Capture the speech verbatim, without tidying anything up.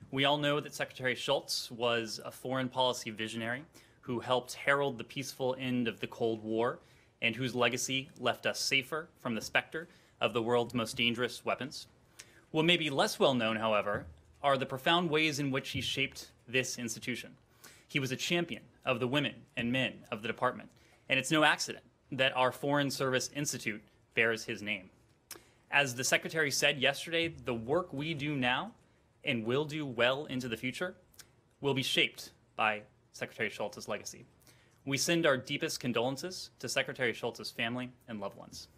We all know that Secretary Shultz was a foreign policy visionary who helped herald the peaceful end of the Cold War and whose legacy left us safer from the specter of the world's most dangerous weapons. What may be less well known, however, are the profound ways in which he shaped this institution. He was a champion of the women and men of the department, and it's no accident that our Foreign Service Institute bears his name. As the Secretary said yesterday, the work we do now and will do well into the future will be shaped by Secretary Shultz's legacy. We send our deepest condolences to Secretary Shultz's family and loved ones.